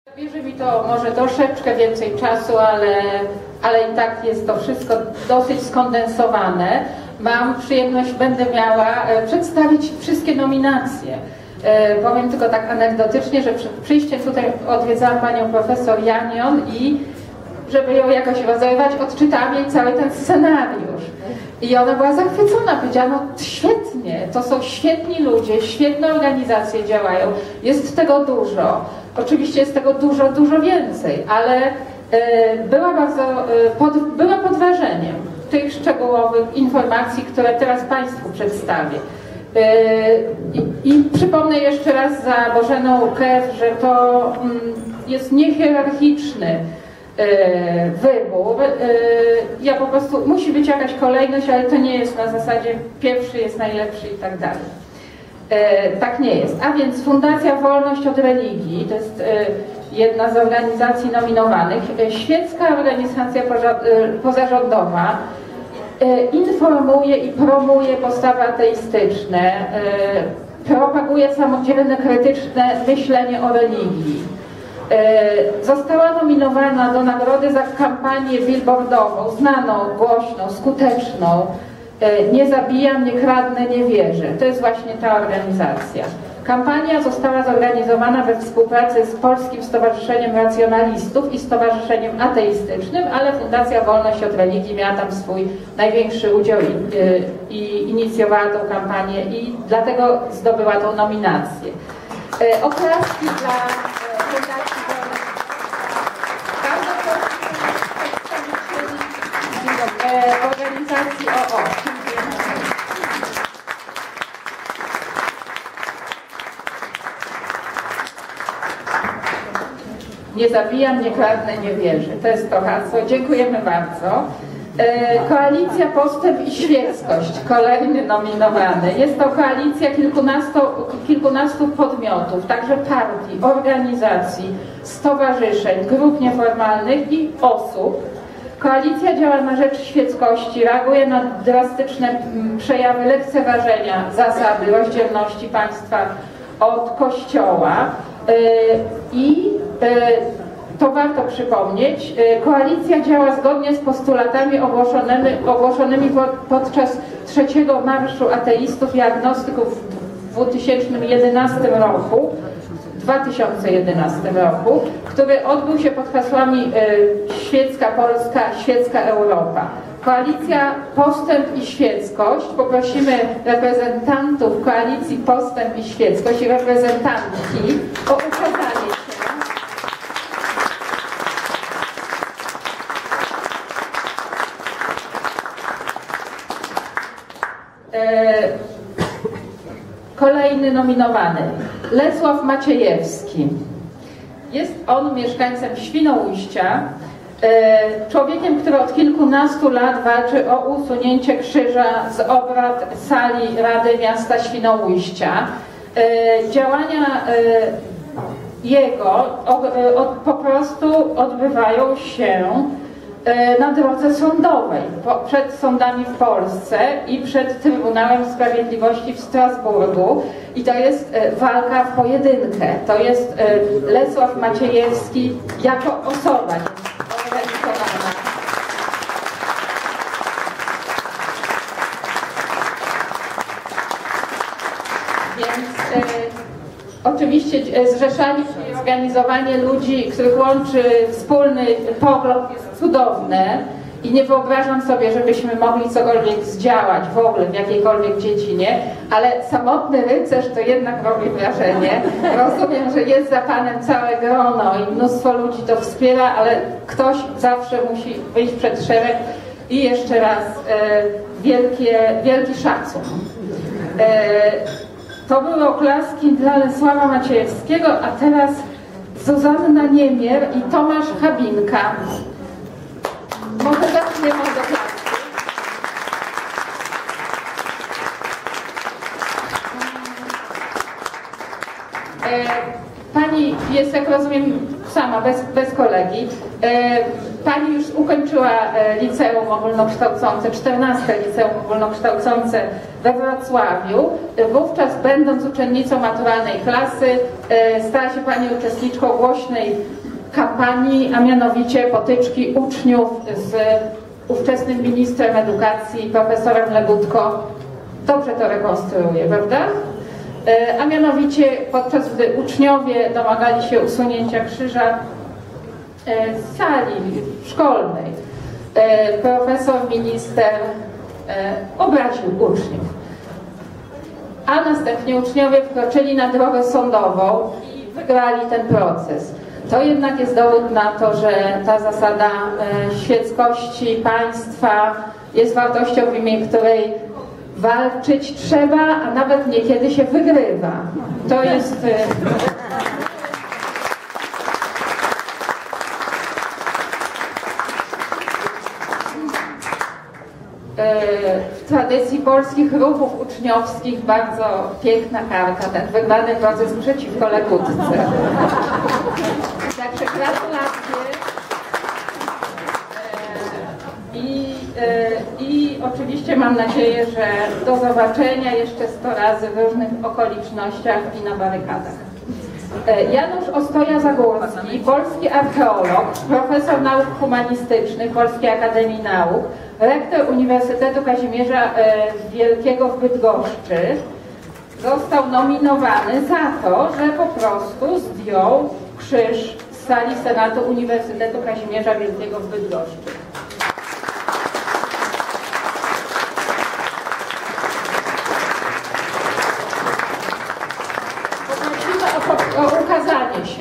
Bierze mi to może troszeczkę więcej czasu, ale i tak jest to wszystko dosyć skondensowane. Mam przyjemność, będę miała przedstawić wszystkie nominacje. Powiem tylko tak anegdotycznie, że przed przyjściem tutaj odwiedzałam panią profesor Janion i żeby ją jakoś rozerwać, odczytałam jej cały ten scenariusz. I ona była zachwycona, powiedziała, no świetnie, to są świetni ludzie, świetne organizacje działają, jest tego dużo. Oczywiście jest tego dużo więcej, ale była pod wrażeniem tych szczegółowych informacji, które teraz Państwu przedstawię. I przypomnę jeszcze raz za Bożeną Kew, że to jest niehierarchiczny wybór. Ja po prostu, musi być jakaś kolejność, ale to nie jest na zasadzie pierwszy jest najlepszy i tak dalej. Tak nie jest. A więc Fundacja Wolność od Religii, to jest jedna z organizacji nominowanych, świecka organizacja pozarządowa, informuje i promuje postawy ateistyczne, propaguje samodzielne, krytyczne myślenie o religii. Została nominowana do nagrody za kampanię billboardową, znaną, głośną, skuteczną. Nie zabijam, nie kradnę, nie wierzę. To jest właśnie ta organizacja. Kampania została zorganizowana we współpracy z Polskim Stowarzyszeniem Racjonalistów i Stowarzyszeniem Ateistycznym, ale Fundacja Wolność od Religii miała tam swój największy udział i inicjowała tą kampanię i dlatego zdobyła tą nominację. Oklaski dla Fundacji Wolność. Bardzo proszę przedstawicieli organizacji OO. Nie zabijam, nie kradnę, nie wierzę. To jest to hasło. Dziękujemy bardzo. Koalicja Postęp i Świeckość, kolejny nominowany. Jest to koalicja kilkunastu podmiotów, także partii, organizacji, stowarzyszeń, grup nieformalnych i osób. Koalicja działa na rzecz świeckości, reaguje na drastyczne przejawy lekceważenia zasady rozdzielności państwa od Kościoła i to warto przypomnieć, koalicja działa zgodnie z postulatami ogłoszonymi podczas trzeciego Marszu Ateistów i Agnostyków w 2011 roku, który odbył się pod hasłami Świecka Polska, Świecka Europa. Koalicja Postęp i Świeckość, poprosimy reprezentantów Koalicji Postęp i Świeckość i reprezentantki o ukazanie się. Kolejny nominowany, Lesław Maciejewski. Jest on mieszkańcem Świnoujścia, człowiekiem, który od kilkunastu lat walczy o usunięcie krzyża z obrad sali Rady Miasta Świnoujścia. Działania jego po prostu odbywają się na drodze sądowej, przed sądami w Polsce i przed Trybunałem Sprawiedliwości w Strasburgu. I to jest walka w pojedynkę. To jest Lesław Maciejewski jako osoba organizowana. Więc oczywiście zrzeszanie i organizowanie ludzi, których łączy wspólny pogląd, jest cudowne i nie wyobrażam sobie, żebyśmy mogli cokolwiek zdziałać w ogóle w jakiejkolwiek dziedzinie, ale samotny rycerz to jednak robi wrażenie. Rozumiem, że jest za Panem całe grono i mnóstwo ludzi to wspiera, ale ktoś zawsze musi wyjść przed szereg i jeszcze raz wielki szacun. To były oklaski dla Lesława Maciejewskiego, a teraz Zuzanna Niemier i Tomasz Habinka. Może zaczniemy od oklaski. Pani jest, jak rozumiem, sama, bez kolegi. Pani już ukończyła liceum ogólnokształcące, 14 liceum ogólnokształcące we Wrocławiu. Wówczas, będąc uczennicą maturalnej klasy, stała się Pani uczestniczką głośnej kampanii, a mianowicie potyczki uczniów z ówczesnym ministrem edukacji, profesorem Legutko. Dobrze to rekonstruuje, prawda? A mianowicie podczas gdy uczniowie domagali się usunięcia krzyża z sali szkolnej, profesor, minister obraził uczniów. A następnie uczniowie wkroczyli na drogę sądową i wygrali ten proces. To jednak jest dowód na to, że ta zasada świeckości państwa jest wartością, w imię której walczyć trzeba, a nawet niekiedy się wygrywa. To jest... W tradycji polskich ruchów uczniowskich bardzo piękna karta, ten wygrany proces przeciwko Legutce. Także gratulacje. I oczywiście mam nadzieję, że do zobaczenia jeszcze 100 razy w różnych okolicznościach i na barykadach. Janusz Ostoja-Zagórski, polski archeolog, profesor nauk humanistycznych Polskiej Akademii Nauk, rektor Uniwersytetu Kazimierza Wielkiego w Bydgoszczy, został nominowany za to, że po prostu zdjął krzyż z sali Senatu Uniwersytetu Kazimierza Wielkiego w Bydgoszczy. O ukazanie się.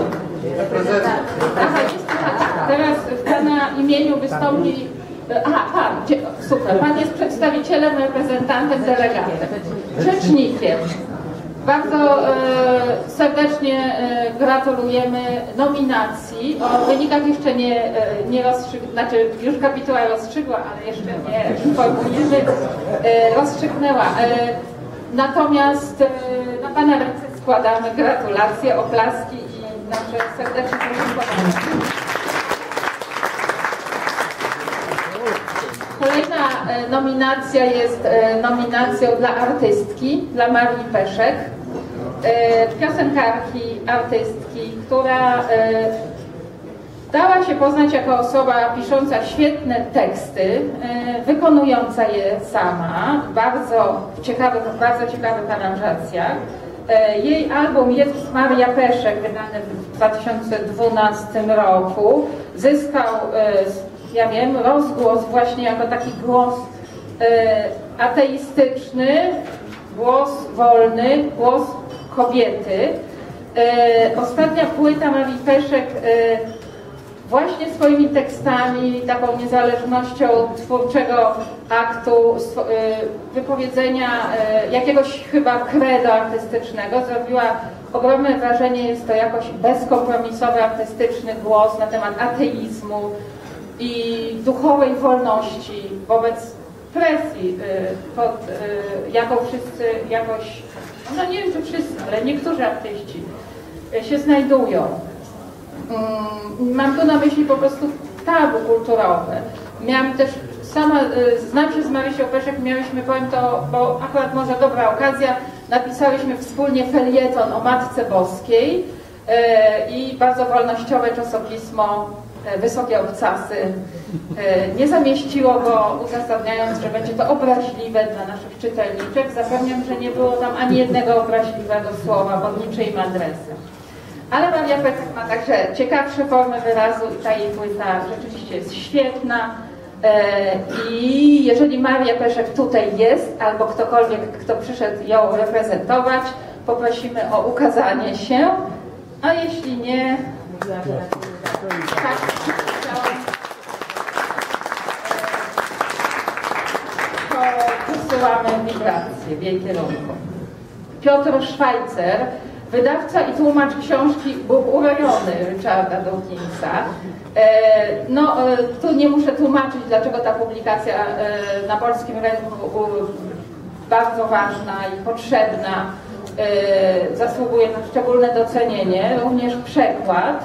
Aha, teraz w Pana imieniu wystąpi... Aha, Pan, super. Pan jest przedstawicielem, reprezentantem, delegatem, rzecznikiem. Bardzo serdecznie gratulujemy nominacji. O wynikach jeszcze nie rozstrzygła, znaczy już kapituła rozstrzygła, ale jeszcze nie informujemy, rozstrzygnęła. Natomiast na Pana ręce składamy gratulacje, oklaski i nasze serdeczne podziękowania. Kolejna nominacja jest nominacją dla artystki, dla Marii Peszek, piosenkarki, artystki, która dała się poznać jako osoba pisząca świetne teksty, wykonująca je sama, w bardzo ciekawych aranżacjach. Jej album Jezus Maria Peszek, wydany w 2012 roku, zyskał, ja wiem, rozgłos właśnie jako taki głos ateistyczny, głos wolny, głos kobiety. Ostatnia płyta Marii Peszek właśnie swoimi tekstami, taką niezależnością twórczego aktu, wypowiedzenia jakiegoś chyba credo artystycznego zrobiła ogromne wrażenie. Jest to jakoś bezkompromisowy, artystyczny głos na temat ateizmu i duchowej wolności wobec presji, jaką wszyscy jakoś, no nie wiem czy wszyscy, ale niektórzy artyści się znajdują. Mam tu na myśli po prostu tabu kulturowe. Miałam też sama, znam się z Marysią Peszek, miałyśmy, powiem to, bo akurat może dobra okazja, napisałyśmy wspólnie felieton o Matce Boskiej i bardzo wolnościowe czasopismo Wysokie Obcasy nie zamieściło go, uzasadniając, że będzie to obraźliwe dla naszych czytelniczek. Zapewniam, że nie było tam ani jednego obraźliwego słowa pod niczyim adresem. Ale Maria Peszek ma także ciekawsze formy wyrazu i ta jej płyta rzeczywiście jest świetna. I jeżeli Maria Peszek tutaj jest, albo ktokolwiek, kto przyszedł ją reprezentować, poprosimy o ukazanie się, a jeśli nie, tak, to wysyłamy wibracje w jej kierunku. Piotr Szwajcer, wydawca i tłumacz książki Bóg urojony Richarda Dawkinsa. No, tu nie muszę tłumaczyć, dlaczego ta publikacja na polskim rynku bardzo ważna i potrzebna, zasługuje na szczególne docenienie, również przekład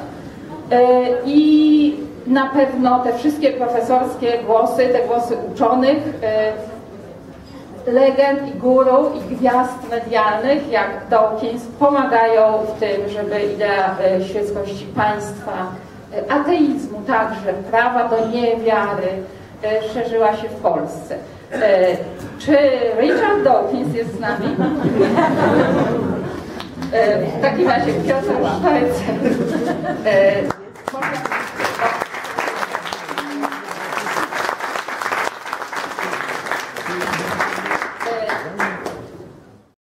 i na pewno te wszystkie profesorskie głosy, te głosy uczonych legend i guru i gwiazd medialnych jak Dawkins pomagają w tym, żeby idea świeckości państwa, ateizmu także, prawa do niewiary szerzyła się w Polsce. Czy Richard Dawkins jest z nami? W takim razie Piotr Sztajcer